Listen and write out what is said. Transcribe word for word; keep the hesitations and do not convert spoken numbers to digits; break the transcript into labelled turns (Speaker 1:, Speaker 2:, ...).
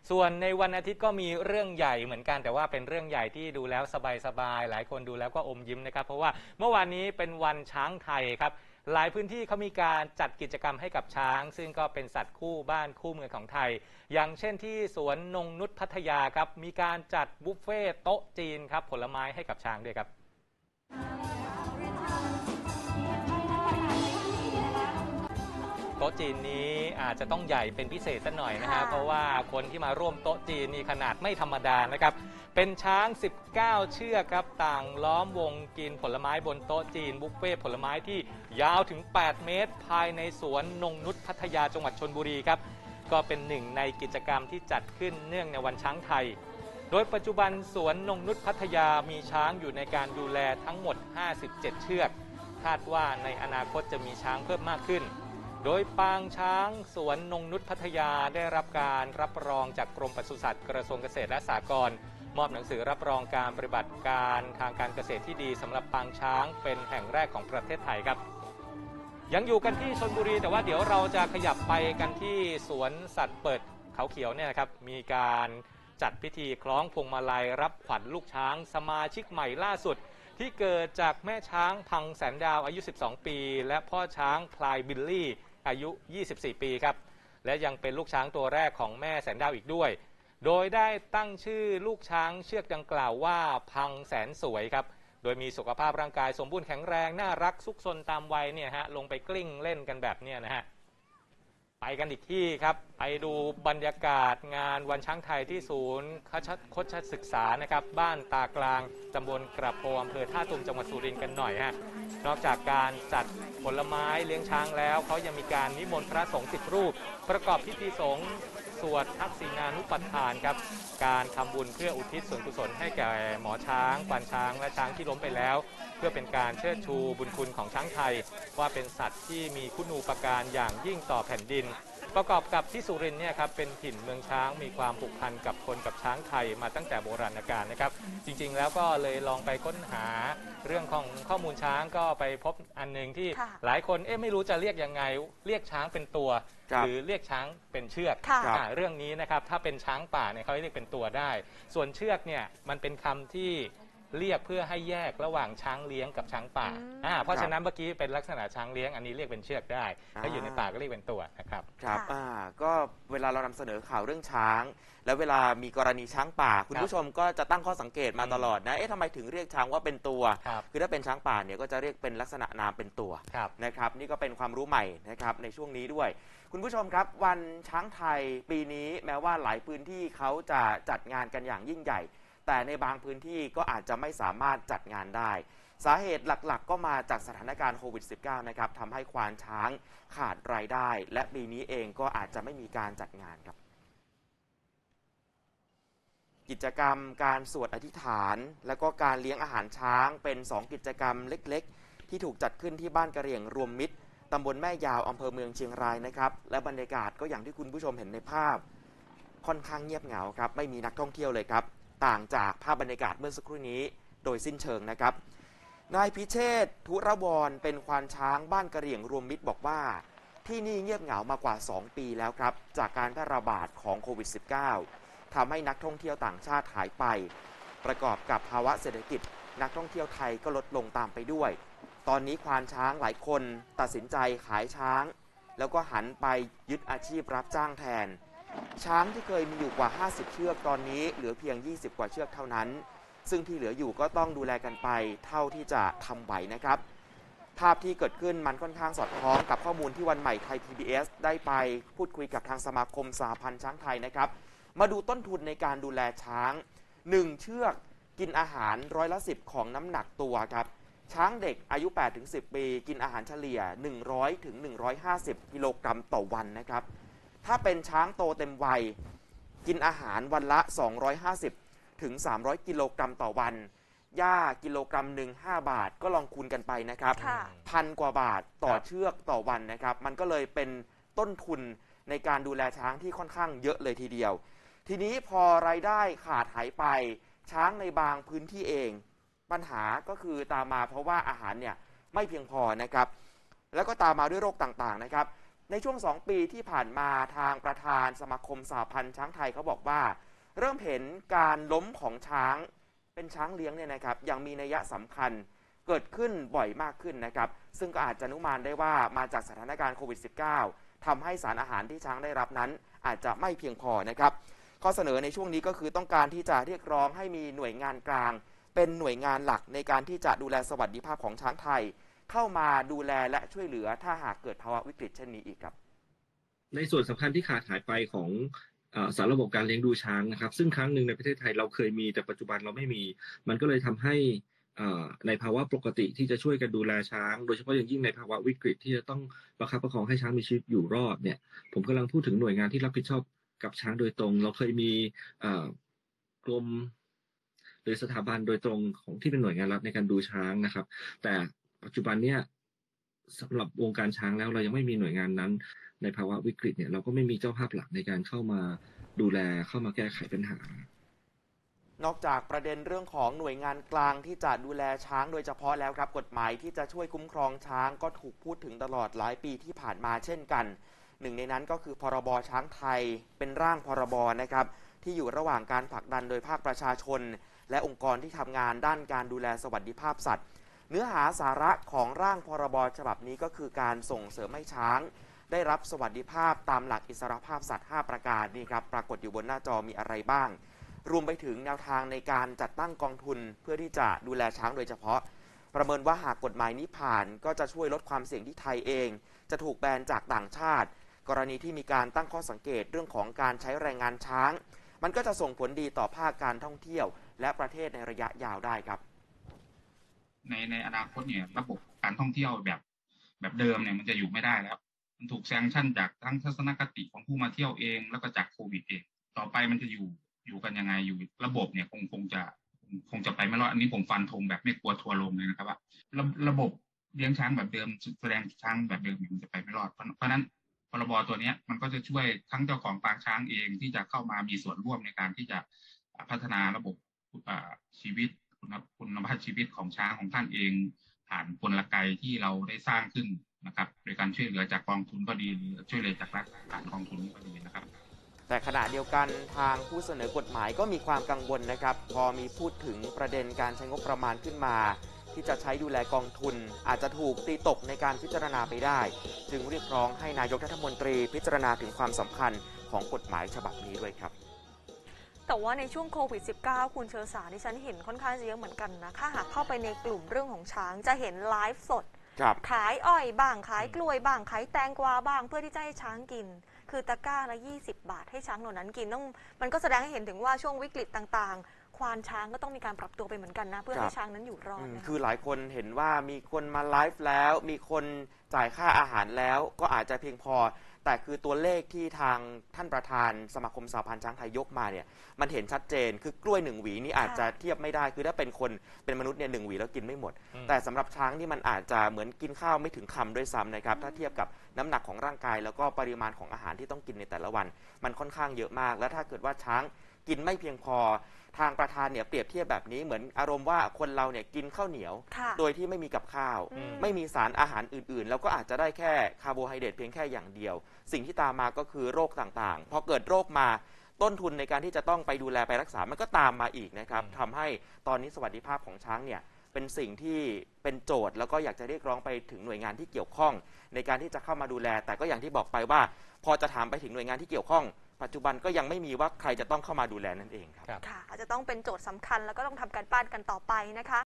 Speaker 1: ส่วนในวันอาทิตย์ก็มีเรื่องใหญ่เหมือนกันแต่ว่าเป็นเรื่องใหญ่ที่ดูแล้วสบายๆหลายคนดูแล้วก็อมยิ้มนะครับเพราะว่าเมื่อวานนี้เป็นวันช้างไทยครับหลายพื้นที่เขามีการจัดกิจกรรมให้กับช้างซึ่งก็เป็นสัตว์คู่บ้านคู่เมืองของไทยอย่างเช่นที่สวนนงนุชพัทยาครับมีการจัดบุฟเฟ่โต๊ะจีนครับผลไม้ให้กับช้างด้วยครับโต๊ะจีนนี้อาจจะต้องใหญ่เป็นพิเศษสักหน่อยนะฮะเพราะว่าคนที่มาร่วมโต๊ะจีนนี่ขนาดไม่ธรรมดานะครับเป็นช้างสิบเก้าเชือกครับต่างล้อมวงกินผลไม้บนโต๊ะจีนบุฟเฟ่ผลไม้ที่ยาวถึงแปดเมตรภายในสวนนงนุชพัทยาจังหวัดชลบุรีครับก็เป็นหนึ่งในกิจกรรมที่จัดขึ้นเนื่องในวันช้างไทยโดยปัจจุบันสวนนงนุชพัทยามีช้างอยู่ในการดูแลทั้งหมดห้าสิบเจ็ดเชือกคาดว่าในอนาคตจะมีช้างเพิ่มมากขึ้นโดยปางช้างสวนนงนุชพัทยาได้รับการรับรองจากกรมปศุสัตว์กระทรวงเกษตรและสหกรณ์มอบหนังสือรับรองการปฏิบัติการทางการเกษตรที่ดีสำหรับปางช้างเป็นแห่งแรกของประเทศไทยครับยังอยู่กันที่ชลบุรีแต่ว่าเดี๋ยวเราจะขยับไปกันที่สวนสัตว์เปิดเขาเขียวเนี่ยนะครับมีการจัดพิธีคล้องพวงมาลัยรับขวัญลูกช้างสมาชิกใหม่ล่าสุดที่เกิดจากแม่ช้างพังแสนดาวอายุสิบสองปีและพ่อช้างพลายบิลลี่อายุยี่สิบสี่ปีครับและยังเป็นลูกช้างตัวแรกของแม่แสนดาวอีกด้วยโดยได้ตั้งชื่อลูกช้างเชือกดังกล่าวว่าพังแสนสวยครับโดยมีสุขภาพร่างกายสมบูรณ์แข็งแรงน่ารักซุกซนตามวัยเนี่ยฮะลงไปกลิ้งเล่นกันแบบเนี้ยนะฮะไปกันอีกที่ครับไปดูบรรยากาศงานวันช้างไทยที่ศูนย์คชศึกษานะครับบ้านตากลางตำบลกระโพอำเภอท่าตูมจังหวัดสุรินทร์กันหน่อยฮะนอกจากการจัดผลไม้เลี้ยงช้างแล้วเขายังมีการนิมนต์พระสงฆ์สิบรูปประกอบพิธีสงฆ์สวดทักษิณานุปทานครับการทำบุญเพื่ออุทิศส่วนกุศลให้แก่หมอช้างควานช้างและช้างที่ล้มไปแล้วเพื่อเป็นการเชิดชูบุญคุณของช้างไทยว่าเป็นสัตว์ที่มีคุณูปการอย่างยิ่งต่อแผ่นดินประกอบกับที่สุรินทร์เนี่ยครับเป็นถิ่นเมืองช้างมีความผูกพันกับคนกับช้างไทยมาตั้งแต่โบราณกาลนะครับจริงๆแล้วก็เลยลองไปค้นหาเรื่องของข้อมูลช้างก็ไปพบอันหนึ่งที่หลายคนเอ๊ะไม่รู้จะเรียกยังไงเรียกช้างเป็นตัวหรือเรียกช้างเป็นเชือกเรื่องนี้นะครับถ้าเป็นช้างป่าเนี่ยเขาเรียกเป็นตัวได้ส่วนเชือกเนี่ยมันเป็นคำที่เรียกเพื่อให้แยกระหว่างช้างเลี้ยงกับช้างป่าอ่าเพราะฉะนั้นเมื่อกี้เป็นลักษณะช้างเลี้ยงอันนี้เรียกเป็นเชือกได้ถ้าอยู่ในป่าก็เรียกเป็นตัวนะครับ
Speaker 2: ครับอ่าก็เวลาเรานำเสนอข่าวเรื่องช้างแล้วเวลามีกรณีช้างป่าคุณผู้ชมก็จะตั้งข้อสังเกตมาตลอดนะเอ๊ะทำไมถึงเรียกช้างว่าเป็นตัวคือถ้าเป็นช้างป่าเนี่ยก็จะเรียกเป็นลักษณะนามเป็นตัวนะครับนี่ก็เป็นความรู้ใหม่นะครับในช่วงนี้ด้วยคุณผู้ชมครับวันช้างไทยปีนี้แม้ว่าหลายพื้นที่เขาจะจัดงานกันอย่างยิ่งใหญ่แต่ในบางพื้นที่ก็อาจจะไม่สามารถจัดงานได้สาเหตุหลักๆก็มาจากสถานการณ์โควิด สิบเก้า นะครับทำให้ควานช้างขาดรายได้และปีนี้เองก็อาจจะไม่มีการจัดงานครับกิจกรรมการสวดอธิษฐานและก็การเลี้ยงอาหารช้างเป็นสองกิจกรรมเล็กๆที่ถูกจัดขึ้นที่บ้านกะเหรี่ยงรวมมิตรตำบลแม่ยาวอำเภอเมืองเชียงรายนะครับและบรรยากาศก็อย่างที่คุณผู้ชมเห็นในภาพค่อนข้างเงียบเหงาครับไม่มีนักท่องเที่ยวเลยครับต่างจากภาพบรรยากาศเมื่อสักครู่นี้โดยสิ้นเชิงนะครับนายพิเชษฐ์ธุรวรเป็นควานช้างบ้านกะเหรี่ยงรวมมิตรบอกว่าที่นี่เงียบเหงามากว่าสองปีแล้วครับจากการแพร่ระบาดของโควิด สิบเก้า ทำให้นักท่องเที่ยวต่างชาติหายไปประกอบกับภาวะเศรษฐกิจนักท่องเที่ยวไทยก็ลดลงตามไปด้วยตอนนี้ควานช้างหลายคนตัดสินใจขายช้างแล้วก็หันไปยึดอาชีพรับจ้างแทนช้างที่เคยมีอยู่กว่าห้าสิบเชือกตอนนี้เหลือเพียงยี่สิบกว่าเชือกเท่านั้นซึ่งที่เหลืออยู่ก็ต้องดูแลกันไปเท่าที่จะทำไหวนะครับภาพที่เกิดขึ้นมันค่อนข้างสอดคล้องกับข้อมูลที่วันใหม่ไทย พี บี เอส ได้ไปพูดคุยกับทางสมาคมสหพันธ์ช้างไทยนะครับมาดูต้นทุนในการดูแลช้างหนึ่งเชือกกินอาหารร้อยละสิบของน้ำหนักตัวครับช้างเด็กอายุ แปดถึงสิบ ปีกินอาหารเฉลี่ย หนึ่งร้อยถึงหนึ่งร้อยห้าสิบ กิโลกรัมต่อวันนะครับถ้าเป็นช้างโตเต็มวัยกินอาหารวันละ สองร้อยห้าสิบถึงสามร้อย กิโลกรัมต่อวันหญ้ากิโลกรัมหนึ่งห้าบาทก็ลองคูณกันไปนะครับพันกว่าบาทต่อเชือกต่อวันนะครับมันก็เลยเป็นต้นทุนในการดูแลช้างที่ค่อนข้างเยอะเลยทีเดียวทีนี้พอรายได้ขาดหายไปช้างในบางพื้นที่เองปัญหาก็คือตามมาเพราะว่าอาหารเนี่ยไม่เพียงพอนะครับแล้วก็ตามมาด้วยโรคต่างๆนะครับในช่วงสองปีที่ผ่านมาทางประธานสมาคมสหพันธ์ช้างไทยเขาบอกว่าเริ่มเห็นการล้มของช้างเป็นช้างเลี้ยงเนี่ยนะครับยังมีนัยสำคัญเกิดขึ้นบ่อยมากขึ้นนะครับซึ่งก็อาจจะอนุมานได้ว่ามาจากสถานการณ์โควิด สิบเก้า ทำให้สารอาหารที่ช้างได้รับนั้นอาจจะไม่เพียงพอนะครับข้อเสนอในช่วงนี้ก็คือต้องการที่จะเรียกร้องให้มีหน่วยงานกลางเป็นหน่วยงานหลักในการที่จะดูแลสวัสดิภาพของช้างไทยเข้ามาดูแลและช่วยเหลือถ้าหากเกิดภาวะวิกฤตเช่นนี้อีกครับ
Speaker 3: ในส่วนสำคัญที่ขาดหายไปของสารระบบการเลี้ยงดูช้างนะครับซึ่งครั้งหนึ่งในประเทศไทยเราเคยมีแต่ปัจจุบันเราไม่มีมันก็เลยทำให้ในภาวะปกติที่จะช่วยกันดูแลช้างโดยเฉพาะอย่างยิ่งในภาวะวิกฤตที่จะต้องประคับประคองให้ช้างมีชีวิตอยู่รอดเนี่ยผมกำลังพูดถึงหน่วยงานที่รับผิดชอบกับช้างโดยตรงเราเคยมีกรมหรือสถาบันโดยตรงของที่เป็นหน่วยงานรัฐในการดูช้างนะครับแต่ปัจจุบันเนี่ยสำหรับวงการช้างแล้วเรายังไม่มีหน่วยงานนั้นในภาวะวิกฤตเนี่ยเราก็ไม่มีเจ้าภาพหลักในการเข้ามาดูแลเข้ามาแก้ไขปัญหาน
Speaker 2: อกจากประเด็นเรื่องของหน่วยงานกลางที่จะดูแลช้างโดยเฉพาะแล้วครับกฎหมายที่จะช่วยคุ้มครองช้างก็ถูกพูดถึงตลอดหลายปีที่ผ่านมาเช่นกันหนึ่งในนั้นก็คือพรบช้างไทยเป็นร่างพรบนะครับที่อยู่ระหว่างการผลักดันโดยภาคประชาชนและองค์กรที่ทำงานด้านการดูแลสวัสดิภาพสัตว์เนื้อหาสาระของร่างพรบฉบับนี้ก็คือการส่งเสริมให้ช้างได้รับสวัสดิภาพตามหลักอิสรภาพสัตว์ห้าประการนี่ครับปรากฏอยู่บนหน้าจอมีอะไรบ้างรวมไปถึงแนวทางในการจัดตั้งกองทุนเพื่อที่จะดูแลช้างโดยเฉพาะประเมินว่าหากกฎหมายนี้ผ่านก็จะช่วยลดความเสี่ยงที่ไทยเองจะถูกแบนจากต่างชาติกรณีที่มีการตั้งข้อสังเกตเรื่องของการใช้แรงงานช้างมันก็จะส่งผลดีต่อภาคการท่องเที่ยวและประเทศในระยะยาวได้ครับ
Speaker 4: ในในอนาคตเนี่ยระบบการท่องเที่ยวแบบแบบเดิมเนี่ยมันจะอยู่ไม่ได้แล้วมันถูกแซงชั่นจากทั้งทัศนคติของผู้มาเที่ยวเองแล้วก็จากโควิดเองต่อไปมันจะอยู่อยู่กันยังไงอยู่ระบบเนี่ยคงคงจะคงจะไปไม่รอดอันนี้ผมฟันธงแบบไม่กลัวทัวร์ลงเลยนะครับว่าระระบบเลี้ยงช้างแบบเดิมแสดงช้างแบบเดิมมันจะไปไม่รอดเพราะเพราะนั้นพรบตัวนี้มันก็จะช่วยทั้งเจ้าของปางช้างเองที่จะเข้ามามีส่วนร่วมในการที่จะพัฒนาระบบชีวิตคุณภาพชีวิตของช้างของท่านเองผ่านกลไกที่เราได้สร้างขึ้นนะครับโดยการช่วยเหลือจากกองทุนก็ดีหรือช่วยเหลือจากรัฐผ่านกองทุนก็ดีนะครับ
Speaker 2: แต่ขณะเดียวกันทางผู้เสนอกฎหมายก็มีความกังวลนะครับพอมีพูดถึงประเด็นการใช้งบประมาณขึ้นมาที่จะใช้ดูแลกองทุนอาจจะถูกตีตกในการพิจารณาไปได้จึงเรียกร้องให้นายกรัฐมนตรีพิจารณาถึงความสำคัญของกฎหมายฉบับนี้ด้วยครับ
Speaker 5: แต่ว่าในช่วงโควิด สิบเก้า คุณเชอสาที่ฉันเห็นค่อนข้างเยอะเหมือนกันนะถ้าหากเข้าไปในกลุ่มเรื่องของช้างจะเห็นไลฟ์สดขายอ้อยบ้างขายกล้วยบ้างขายแตงกวาบ้างเพื่อที่จะให้ช้างกินคือตะกร้าละยี่สิบบาทให้ช้างเหล่านั้นกินต้องมันก็แสดงให้เห็นถึงว่าช่วงวิกฤตต่างๆควานช้างก็ต้องมีการปรับตัวไปเหมือนกันนะเพื่อให้ช้างนั้นอยู่รอดนะคือ
Speaker 2: หลายคนเห็นว่ามีคนมาไลฟ์แล้วมีคนจ่ายค่าอาหารแล้วก็อาจจะเพียงพอแต่คือตัวเลขที่ทางท่านประธานสมาคมสหพันธ์ช้างไทยยกมาเนี่ยมันเห็นชัดเจนคือกล้วยหนึ่งหวีนี่อาจจะเทียบไม่ได้คือถ้าเป็นคนเป็นมนุษย์เนี่ยหนึ่งหวีแล้วกินไม่หมดแต่สำหรับช้างนี่มันอาจจะเหมือนกินข้าวไม่ถึงคำด้วยซ้ำนะครับถ้าเทียบกับน้ำหนักของร่างกายแล้วก็ปริมาณของอาหารที่ต้องกินในแต่ละวันมันค่อนข้างเยอะมากและถ้าเกิดว่าช้างกินไม่เพียงพอทางประธานเนี่ยเปรียบเทียบแบบนี้เหมือนอารมณ์ว่าคนเราเนี่ยกินข้าวเหนียวโดยที่ไม่มีกับข้าวไม่มีสารอาหารอื่นๆแล้วก็อาจจะได้แค่คาร์โบไฮเดรตเพียงแค่อย่างเดียวสิ่งที่ตามมาก็คือโรคต่างๆพอเกิดโรคมาต้นทุนในการที่จะต้องไปดูแลไปรักษามันก็ตามมาอีกนะครับทำให้ตอนนี้สวัสดิภาพของช้างเนี่ยเป็นสิ่งที่เป็นโจทย์แล้วก็อยากจะเรียกร้องไปถึงหน่วยงานที่เกี่ยวข้องในการที่จะเข้ามาดูแลแต่ก็อย่างที่บอกไปว่าพอจะถามไปถึงหน่วยงานที่เกี่ยวข้องปัจจุบันก็ยังไม่มีว่าใครจะต้องเข้ามาดูแลนั่นเองครับ
Speaker 5: ค่ะอาจจะต้องเป็นโจทย์สำคัญแล้วก็ต้องทำการบ้านกันต่อไปนะคะ